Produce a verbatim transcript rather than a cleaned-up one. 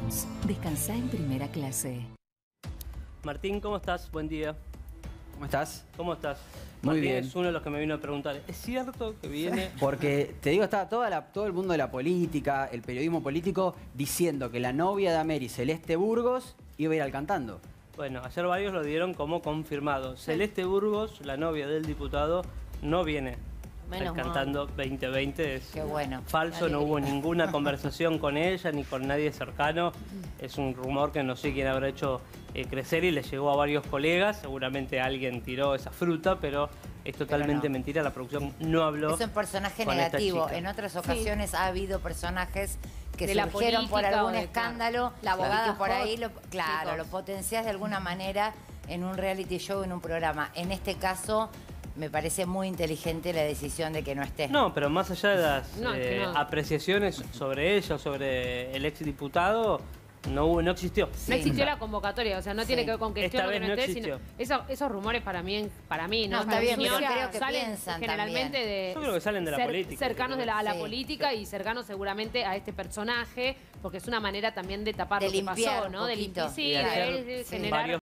Jones. Descansá en primera clase. Martín, ¿cómo estás? Buen día. ¿Cómo estás? ¿Cómo estás? Muy Martín bien. Es uno de los que me vino a preguntar. ¿Es cierto que viene...? Porque, te digo, está toda la, todo el mundo de la política, el periodismo político, diciendo que la novia de Ameri, Celeste Burgos, iba a ir al Cantando. Bueno, ayer varios lo dieron como confirmado. Celeste Burgos, la novia del diputado, no viene. Menos El Cantando veinte veinte es Qué bueno. falso, no hubo ninguna conversación con ella ni con nadie cercano. Es un rumor que no sé quién habrá hecho eh, crecer y le llegó a varios colegas. Seguramente alguien tiró esa fruta, pero es totalmente no. mentira. La producción no habló. Es un personaje con esta negativo. chica. En otras ocasiones ha habido personajes que De la surgieron por política algún o de- escándalo la abogada y que por hot, ahí, lo, claro, chicos. lo potenciás de alguna manera en un reality show, en un programa. En este caso, me parece muy inteligente la decisión de que no esté. No, pero más allá de las No, es que eh, no. apreciaciones sobre ella, sobre el exdiputado, no hubo, no existió. Sí. No existió la convocatoria, o sea, no Sí. tiene que ver con que esté Esta o que vez no no esté, existió. sino esos, esos rumores para mí, para mí, No, ¿no? está Mi bien, pero opinión, creo que salen piensan generalmente también. de Yo creo que salen de la cer- política. cercanos de la, a la Sí. política y cercanos seguramente a este personaje, porque es una manera también de tapar De lo que limpiar pasó, un ¿no? De poquito. limpiar, sí, Y de hacer de, de sí. generar varios